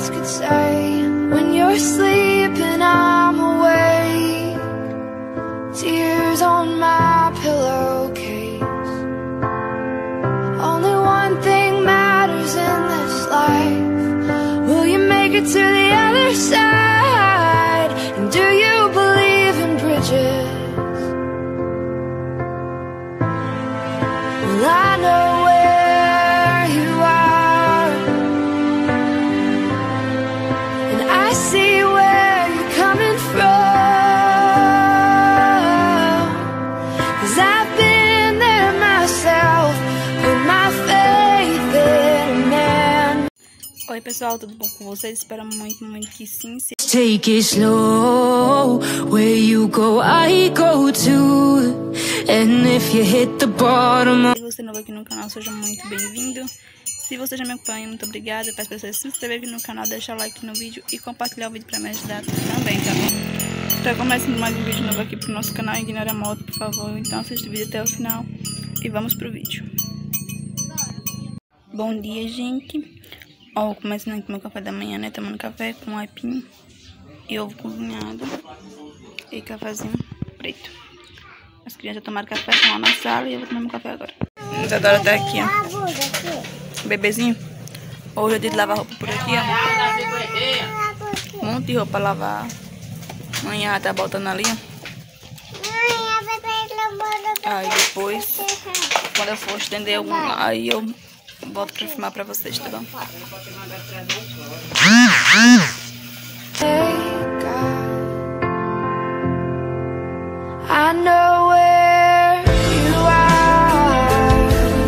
words could say. When you're sleeping, I'm awake. Tears on my pillowcase. Only one thing matters in this life. Will you make it to the other side? And do you believe in bridges? Well, I know where you are, and I see where you're coming from. 'Cause I've been there myself, put my faith in man. Oi pessoal, tudo bom com vocês? Espero muito que sim. Take it slow, where you go, I go too. And if you hit the bottom. Se você é novo aqui no canal, seja muito bem-vindo. Se você já me acompanha, muito obrigada. Peço para você se inscrever aqui no canal, deixar o like no vídeo e compartilhar o vídeo para me ajudar também, tá bom? Então, começando mais um vídeo novo aqui pro nosso canal. Ignora a moto, por favor. Então, assista o vídeo até o final e vamos pro vídeo. Bom dia, gente. Ó, começando aqui meu café da manhã, né? Tomando café com aipim e ovo cozinhado e cafezinho preto. As crianças tomaram café, estão lá na sala e eu vou tomar meu café agora. A Isadora tá aqui, ó. O bebezinho. Hoje é dia de lavar roupa por aqui, ó. Um monte de roupa pra lavar. Amanhã ela tá botando ali, ó. Aí depois, quando eu for estender algum, aí eu volto pra filmar pra vocês, tá bom? I know where you are.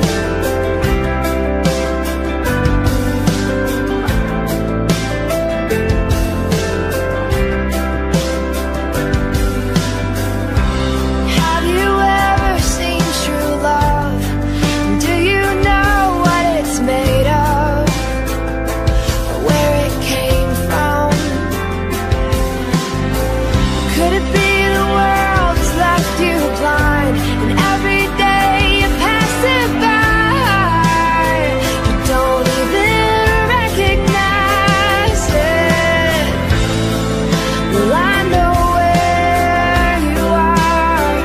Have you ever seen true love? Do you know what it's made of? Where it came from? Could it be the world left you blind, and every day you pass it by, you don't even recognize it? Well, I know where you are,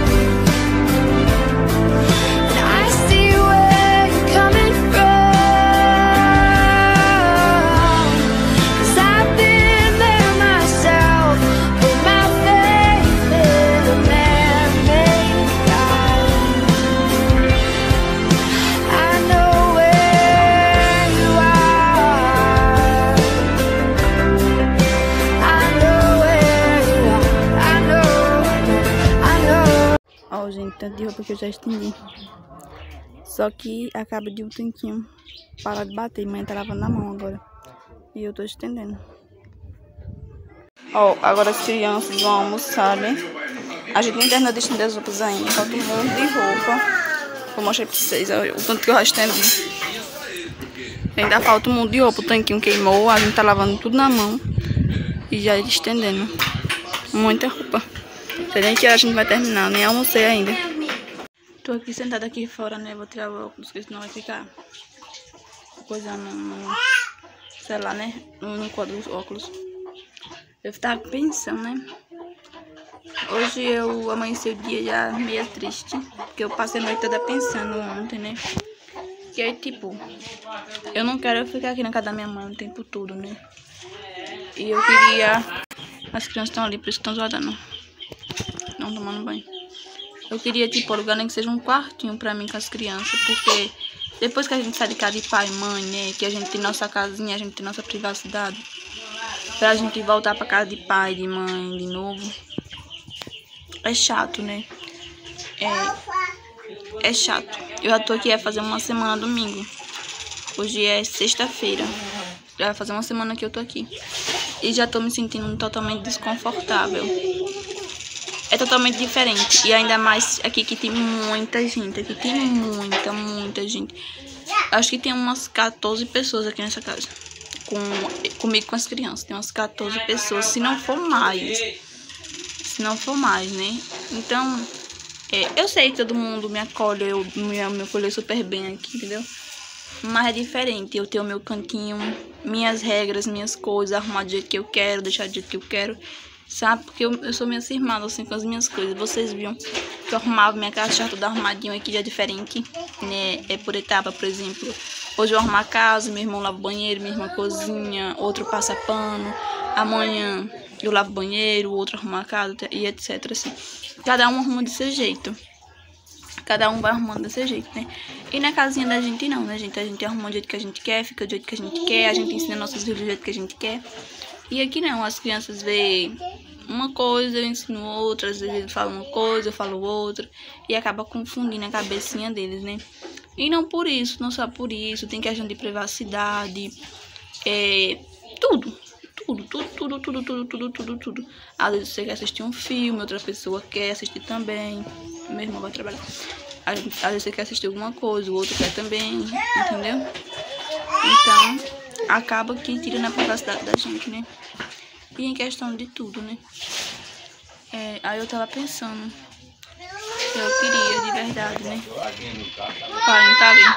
and I see where you're coming from. 'Cause I've been there myself, put my faith in a man-made God. I know where you are. I know where you are. I know. Ó, gente, tanto de roupa que eu já estendi. Só que acaba de um tanquinho parar de bater. Mãe tá lavando na mão agora. E eu tô estendendo. Ó, agora as crianças vão almoçar, né? A gente nem terminou de estender as roupas ainda. Falta um monte de roupa. Vou mostrar pra vocês, ó, o tanto que eu já estendi. Ainda falta um monte de roupa. O tanquinho queimou. A gente tá lavando tudo na mão. E já estendendo. Muita roupa. Se a gente vai terminar. Nem almocei ainda. Tô aqui sentada aqui fora, né? Vou tirar o óculos, porque senão vai ficar coisa no sei lá, né? No quadro dos óculos. Eu tava pensando, né? Hoje eu amanheci o dia já meio triste, porque eu passei a noite toda pensando ontem, né? Que aí, tipo, eu não quero ficar aqui na casa da minha mãe o tempo todo, né? E eu queria... As crianças estão ali, por isso que estão zoadando. Não tomando banho. Eu queria, tipo, alugar nem que seja um quartinho pra mim com as crianças, porque depois que a gente sai de casa de pai e mãe, né, que a gente tem nossa casinha, a gente tem nossa privacidade, pra gente voltar pra casa de pai, de mãe, de novo, é chato, né? É chato. Eu já tô aqui a fazer uma semana domingo. Hoje é sexta-feira. Já vai fazer uma semana que eu tô aqui. E já tô me sentindo totalmente desconfortável. É totalmente diferente. E ainda mais aqui que tem muita gente. Aqui tem muita gente. Acho que tem umas 14 pessoas aqui nessa casa. Comigo com as crianças. Tem umas 14 pessoas, se não for mais. Se não for mais, né? Então, eu sei que todo mundo me acolhe. Me acolheu super bem aqui, entendeu? Mas é diferente, eu tenho meu cantinho, minhas regras, minhas coisas, arrumar do jeito que eu quero, deixar do jeito que eu quero, sabe? Porque eu sou meio cismada assim com as minhas coisas. Vocês viram que eu arrumava minha casa, já toda arrumadinha, aqui já é diferente, né? É por etapa, por exemplo. Hoje eu arrumo a casa, meu irmão lava o banheiro, minha irmã cozinha, outro passa pano. Amanhã eu lavo o banheiro, o outro arruma a casa e etc. Assim. Cada um arruma desse jeito. Cada um vai arrumando desse jeito, né? E na casinha da gente não, né, gente? A gente arruma do jeito que a gente quer, fica do jeito que a gente quer, a gente ensina nossos filhos do jeito que a gente quer. E aqui não, as crianças veem uma coisa, eu ensino outra, às vezes eles falam uma coisa, eu falo outra, e acaba confundindo a cabecinha deles, né? E não por isso, não só por isso, tem questão de privacidade, tudo. Às vezes você quer assistir um filme, outra pessoa quer assistir também. Meu irmão vai trabalhar. Às vezes você quer assistir alguma coisa, o outro quer também, entendeu? Então, acaba que tira na privacidade da gente, né? E em questão de tudo, né? Aí eu tava pensando que eu queria, de verdade, né? Pai, não tá ali.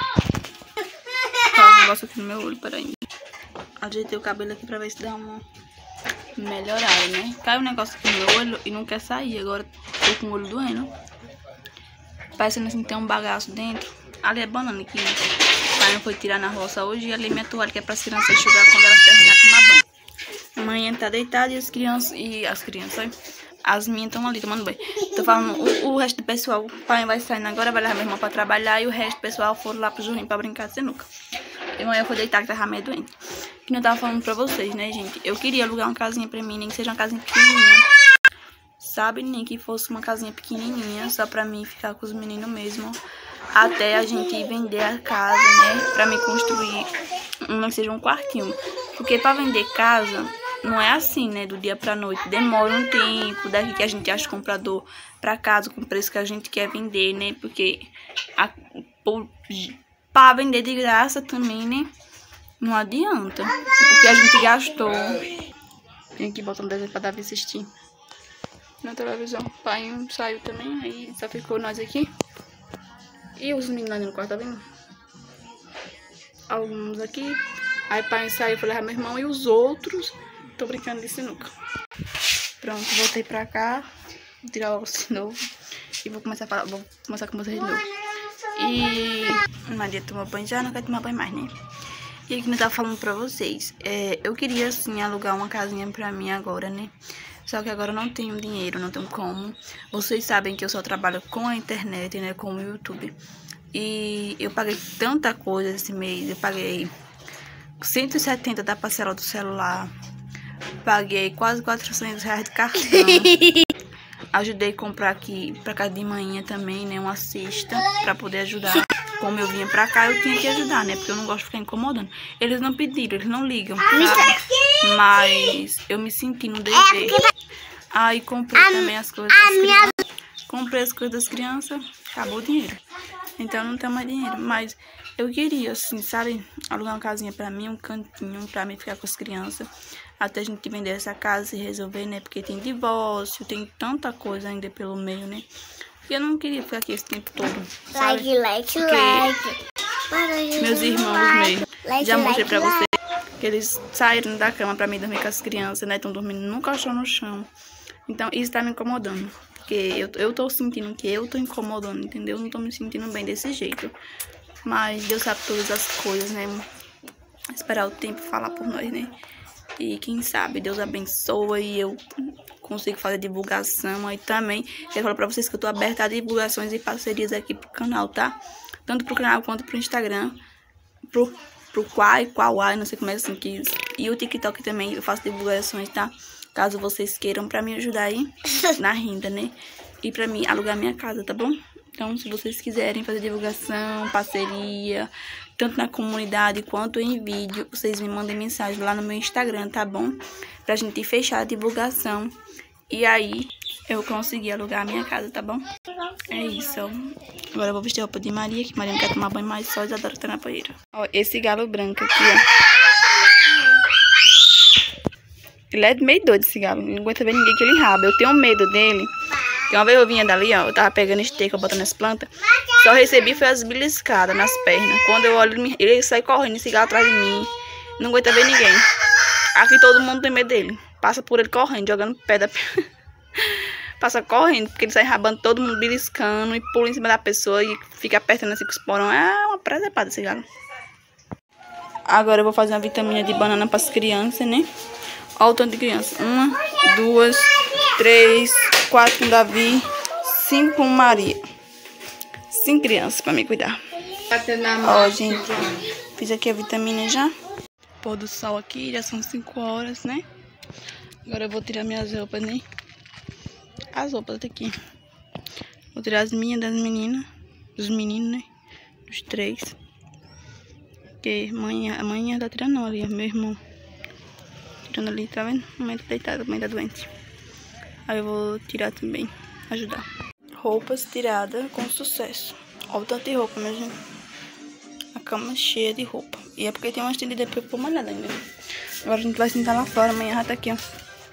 Tá um negócio aqui no meu olho, peraí. Ajeitei o cabelo aqui pra ver se dá uma melhorada, né? Caiu um negócio aqui no meu olho e não quer sair. Agora tô com o olho doendo. Parecendo assim que tem um bagaço dentro. Ali é banana aqui. O pai não foi tirar na roça hoje. E ali é minha toalha que é pra as crianças enxugar quando elas terminarem de tomar banho. A mãe tá deitada e as crianças, as minhas estão ali tomando banho. Tô falando, o resto do pessoal, o pai vai saindo agora, vai levar minha irmã pra trabalhar. E o resto do pessoal foram lá pro Juninho pra brincar de sinuca. E amanhã eu fui deitar que tava meio doente. Que eu tava falando pra vocês, né, gente? Eu queria alugar uma casinha pra mim, nem que seja uma casinha pequenininha. Sabe? Nem que fosse uma casinha pequenininha, só pra mim ficar com os meninos mesmo. Até a gente vender a casa, né? Pra mim construir, não que seja um quartinho. Porque pra vender casa, não é assim, né? Do dia pra noite. Demora um tempo, daqui que a gente acha comprador pra casa com o preço que a gente quer vender, né? Porque pra vender de graça também, né? Não adianta. Porque a gente gastou. Tem que botar um desenho pra Davi assistir na televisão. O pai saiu também, aí só ficou nós aqui. E os meninos lá no quarto, tá vendo? Alguns aqui. Aí o pai saiu, foi levar meu irmão e os outros. Tô brincando de sinuca. Pronto, voltei pra cá. Vou tirar o óculos de novo. E vou começar a falar, vou começar com vocês de novo. E Maria tomou banho já, não quer tomar banho mais, né? E aqui eu tava falando pra vocês. Eu queria, assim, alugar uma casinha pra mim agora, né? Só que agora eu não tenho dinheiro, não tenho como. Vocês sabem que eu só trabalho com a internet, né? Com o YouTube. E eu paguei tanta coisa esse mês. Eu paguei 170 da parcela do celular. Paguei quase 400 reais de cartão. Ajudei a comprar aqui pra casa de manhã também, né? Uma cesta pra poder ajudar. Como eu vinha pra cá, eu tinha que ajudar, né? Porque eu não gosto de ficar incomodando. Eles não pediram, eles não ligam, sabe? Mas eu me senti no dever. Aí comprei também as coisas das crianças. Comprei as coisas das crianças, acabou o dinheiro. Então não tenho mais dinheiro. Mas eu queria, assim, sabe? Alugar uma casinha pra mim, um cantinho pra mim ficar com as crianças. Até a gente vender essa casa e resolver, né? Porque tem divórcio, tem tanta coisa ainda pelo meio, né? E eu não queria ficar aqui esse tempo todo, sabe? Like. Meus irmãos meio. Já mostrei pra vocês que eles saíram da cama pra mim dormir com as crianças, né? Estão dormindo num colchão no chão. Então isso tá me incomodando. Porque eu tô sentindo que eu tô incomodando, entendeu? Eu não tô me sentindo bem desse jeito. Mas Deus sabe todas as coisas, né? Esperar o tempo falar por nós, né? E quem sabe Deus abençoa e eu consigo fazer divulgação aí também. Quero falar pra vocês que eu tô aberta a divulgações e parcerias aqui pro canal, tá? Tanto pro canal quanto pro Instagram. Pro Quai, não sei como é assim que... E o TikTok também eu faço divulgações, tá? Caso vocês queiram pra me ajudar aí na renda, né? E pra mim alugar minha casa, tá bom? Então, se vocês quiserem fazer divulgação, parceria, tanto na comunidade quanto em vídeo, vocês me mandem mensagem lá no meu Instagram, tá bom? Pra gente fechar a divulgação. E aí, eu consegui alugar a minha casa, tá bom? É isso. Agora eu vou vestir a roupa de Maria, que Maria não quer tomar banho mais, só Isadora tá na banheira. Ó, esse galo branco aqui, ó. Ele é meio doido, esse galo. Não aguenta ver ninguém que ele raba. Eu tenho medo dele, Porque uma vez eu vinha dali, ó, eu tava pegando esteira, botando as plantas. Só recebi foi as beliscadas nas pernas. Quando eu olho, ele sai correndo, cigarro atrás de mim. Não aguenta ver ninguém. Aqui todo mundo tem medo dele. Passa por ele correndo, jogando pedra. Passa correndo, porque ele sai rabando todo mundo, beliscando e pula em cima da pessoa e fica apertando assim com os porão. É uma presepada esse galo. Agora eu vou fazer uma vitamina de banana para as crianças, né? Olha o tanto de criança. 1, 2, 3, 4 com Davi, 5 com Maria. 5 crianças para me cuidar. Ó, gente, fiz aqui a vitamina já. Pôr do sol aqui, já são 5 horas, né? Agora eu vou tirar minhas roupas, né? As roupas daqui. Vou tirar as minhas das meninas. Dos meninos, né? Dos 3. Porque a mãe tá tirando ali, ó. Meu irmão. Tirando ali, tá vendo? A mãe tá deitada, a mãe tá doente. Aí eu vou tirar também. Ajudar. Roupas tiradas com sucesso. Olha o tanto de roupa, minha gente. A cama cheia de roupa. E é porque tem uma estendida pra eu pôr malhada ainda. Agora a gente vai sentar lá fora. Amanhã já tá aqui, ó.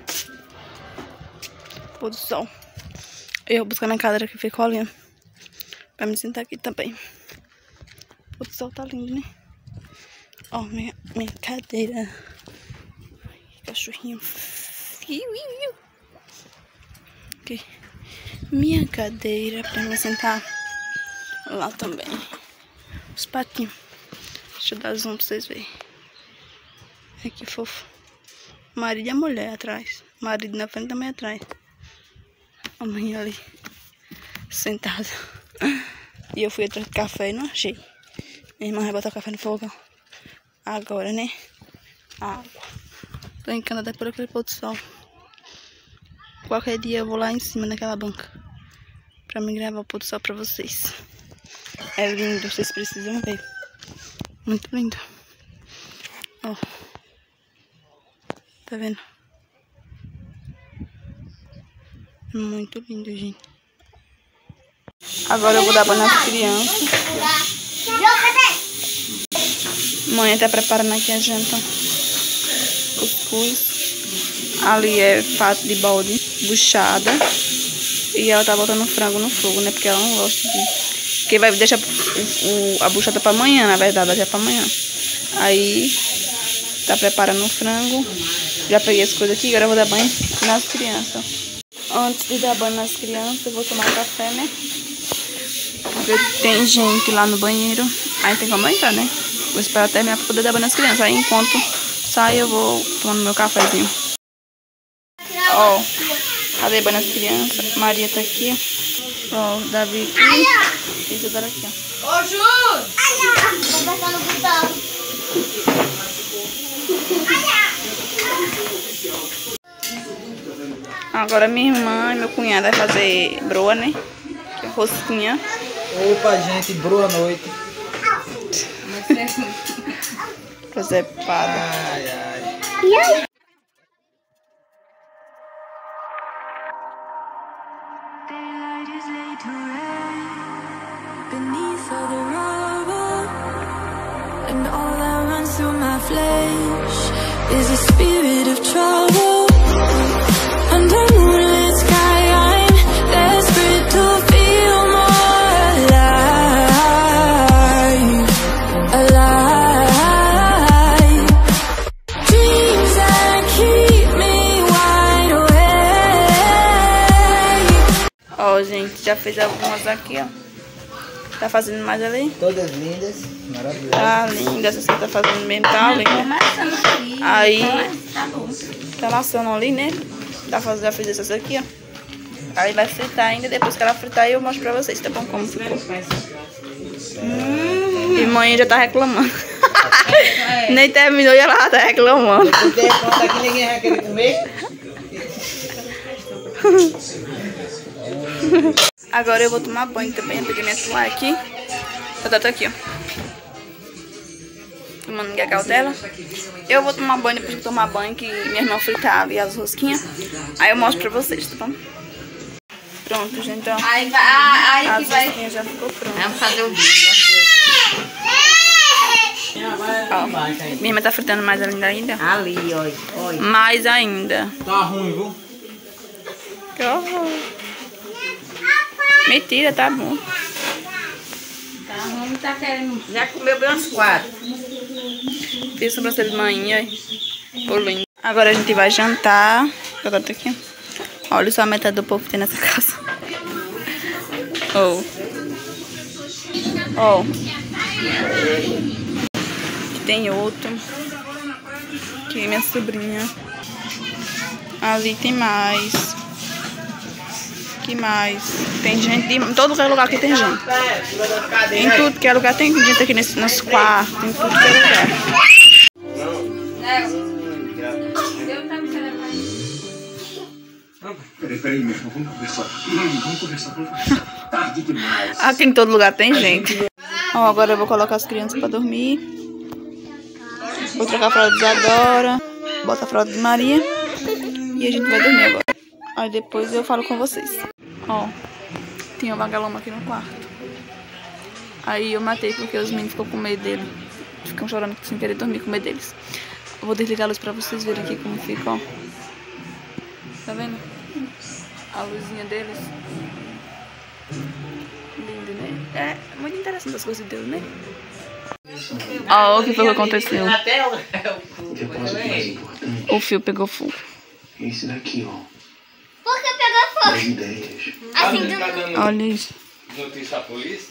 Pôr do sol. Eu vou buscar minha cadeira que ficou ali, ó. Pra me sentar aqui também. Pôr do sol tá lindo, né? Ó, minha cadeira. Cachorrinho. Aqui. Minha cadeira pra me sentar lá também. Os patinhos. Deixa eu dar zoom pra vocês verem. É que fofo. Marido e a mulher atrás. Marido na frente e a mãe atrás. A mãe ali. Sentada. E eu fui atrás de café e não achei. Minha irmã vai botar o café no fogão. Agora, né? Água. Tô encantada por aquele pôr do sol. Qualquer dia eu vou lá em cima naquela banca. Pra me gravar o pôr do sol pra vocês. É lindo, vocês precisam ver. Muito lindo. Ó. Tá vendo? Muito lindo, gente. Agora eu vou dar banho nas crianças. Mãe tá preparando aqui a janta. Cuscuz. Ali é pato de bode, buchada. E ela tá botando frango no fogo, né? Porque ela não gosta de... Porque vai deixar a buchada pra amanhã, na verdade, vai deixar pra amanhã. Aí, tá preparando o frango. Já peguei as coisas aqui, agora eu vou dar banho nas crianças. Antes de dar banho nas crianças, eu vou tomar café, né? Porque tem gente lá no banheiro. Aí tem como entrar, né? Vou esperar terminar pra poder dar banho nas crianças. Aí enquanto sai, eu vou tomando meu cafezinho. Ó, cadê banho nas crianças? Maria tá aqui. Ó, o Davi aqui. E Isadora aqui, ó. Ô, Ju! Vou botar no botão. Agora minha irmã e meu cunhado vai fazer broa, né? Que é rosquinha. Opa, gente, boa noite. Presepada. Ai, ai. Daylight is laid to rest beneath all the rubble, and all that runs through my flesh is a spirit of trouble. Under moonlit sky, I'm desperate to feel more alive, alive. Dreams that keep me wide awake. Ó, gente, já fez algumas aqui, ó. Tá fazendo mais ali? Todas lindas, maravilhosas. Tá linda, essa que tá fazendo mesmo, tá linda. Aí, tá laçando ali, né? Já fez essas aqui, ó. Aí vai fritar ainda, depois que ela fritar eu mostro pra vocês, tá bom? Como ficou. E mãe já tá reclamando. Nem terminou e ela já tá reclamando. Depois de pronto aqui, ninguém vai querer comer. Agora eu vou tomar banho também. Eu peguei minha toalha aqui. Tá aqui, ó. Tomando um gagau dela. Eu vou tomar banho depois de tomar banho, que minha irmã fritava e as rosquinhas. Aí eu mostro pra vocês, tá bom? Pronto, gente, ó. Aí As que vai. rosquinhas já ficou pronto. Vamos fazer o vídeo. Ó, minha irmã tá fritando mais ainda. Ali, olha. Mais ainda. Tá ruim, viu? Que horror. Mentira, tá bom. Tá, vamos tá querendo. Já comeu bem umas 4. Fiz sobrancelha de manhã aí. Ficou lindo. Agora a gente vai jantar. Agora tá aqui. Olha só a metade do povo que tem nessa casa. Oh. Aqui tem outro. Aqui minha sobrinha. Ali tem mais. Aqui mais. Tem gente em todo lugar aqui tem gente. Em tudo que é lugar tem gente aqui nos quartos. Em tudo que é lugar. Peraí, meu irmão, vamos conversar. Vamos conversar. Tarde demais. Aqui em todo lugar tem gente. Ó, agora eu vou colocar as crianças pra dormir. Vou trocar a fralda de Isadora. Bota a fralda de Maria. E a gente vai dormir agora. Aí depois eu falo com vocês. Ó, tinha um vagalume aqui no quarto. Aí eu matei porque os meninos ficam com medo dele. Ficam chorando sem querer dormir, com medo deles. Eu vou desligar a luz pra vocês verem aqui como fica, ó. Tá vendo? A luzinha deles. Lindo, né? É muito interessante as coisas de Deus, né? Ó, o que foi que aconteceu? O fio pegou fogo. Esse daqui, ó. Por que pegou fogo? As ideias. Assim, do... Olha isso. Notícia à polícia?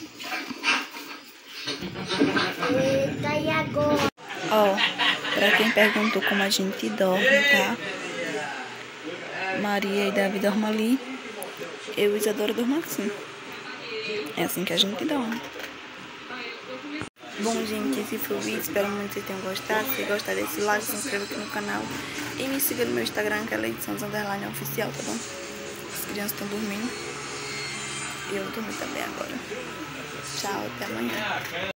Eita, e agora? Ó, pra quem perguntou como a gente dorme, tá? Maria e Davi dormem ali. Eu e Isadora dormem assim. É assim que a gente dorme. Bom, gente, esse foi o vídeo. Espero muito que vocês tenham gostado. Se gostar desse like, se inscreva aqui no canal. E me siga no meu Instagram, que é Leitzons_oficial, tá bom? As crianças estão dormindo. E eu dormi também agora. Tchau, até amanhã.